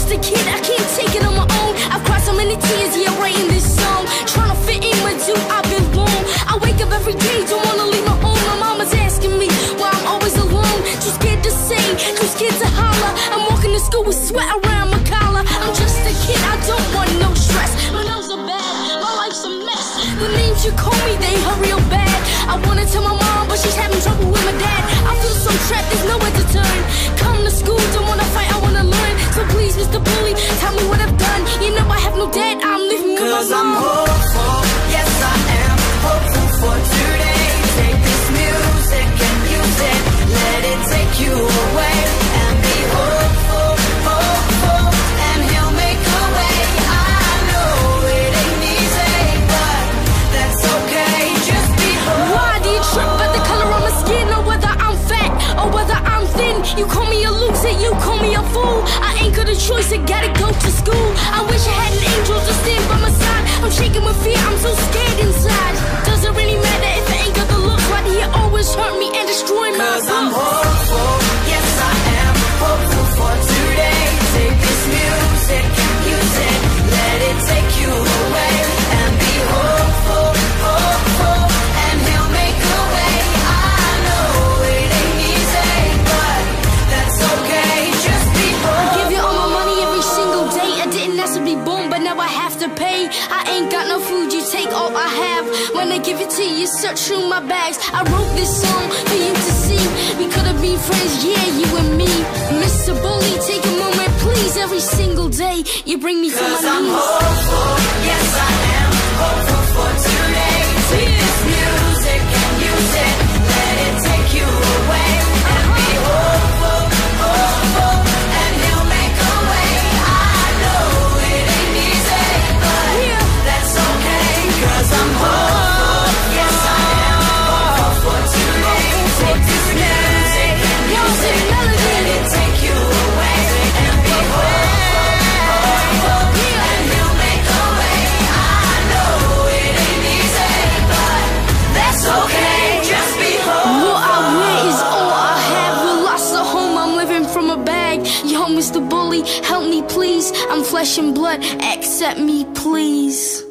just a kid, I can't take it on my own. I've cried so many tears, yeah, writing this song. Trying to fit in with you, I've been wrong. I wake up every day, don't wanna leave my home. My mama's asking me why I'm always alone. Too scared to sing, too scared to holler. I'm walking to school with sweat around my collar. I'm just a kid, I don't want no stress. My nerves are bad, my life's a mess. The names you call me, they hurt real bad. I wanna tell my mom, but she's having trouble with my dad. I feel so trapped, there's nowhere to turn. Come to school, don't wanna fight, I wanna learn. So please, Mr. Bully, tell me what I've done. You know I have no dad, I'm living with my mom. 'Cause I'm hopeful, yes I am hopeful for today. Take this music and use it, let it take you away. And be hopeful, hopeful, and he'll make a way. I know it ain't easy, but that's okay, just be hopeful. Why do you trip by the color of my skin, or whether I'm fat, or whether I'm thin? You call me a loser, you call me a fool. I ain't got a choice, I gotta go to school. I wish I had an angel to stand by my side. I'm shaking with fear, I'm so scared inside. Does it really matter if I ain't got the look? Why do you always hurt me and destroy my 'Cause I'm hopeful, yes I am hopeful for today. Take this music and use it, let it take you away. And be hopeful, hopeful, and he'll make a way. I know it ain't easy, but that's okay, just be hopeful. I give you all my money every single day. I didn't ask to be born, but now I have to pay. I ain't got no food, you take all I have. When I give it to you, search through my bags. I wrote this song for you to see. We could have been friends, yeah, you and me. Mr. Bully, take a moment, please. Every single day, you bring me to my knees. 'Cause I'm hopeful, yes I am hopeful for today. Take this music and use it, let it take you away. And be hopeful, hopeful, and he'll make a way. I know it ain't easy, but that's okay. 'Cause I'm hopeful, yes I am hopeful for today. Take this music and use it, let it take you away. And be hopeful, hopeful, and he'll make a way. I know it ain't easy, but that's okay, just be hopeful. What I wear is all I have. We lost a home, I'm living from a bag. Yo, Mr. Bully, help me please. I'm flesh and blood, accept me please.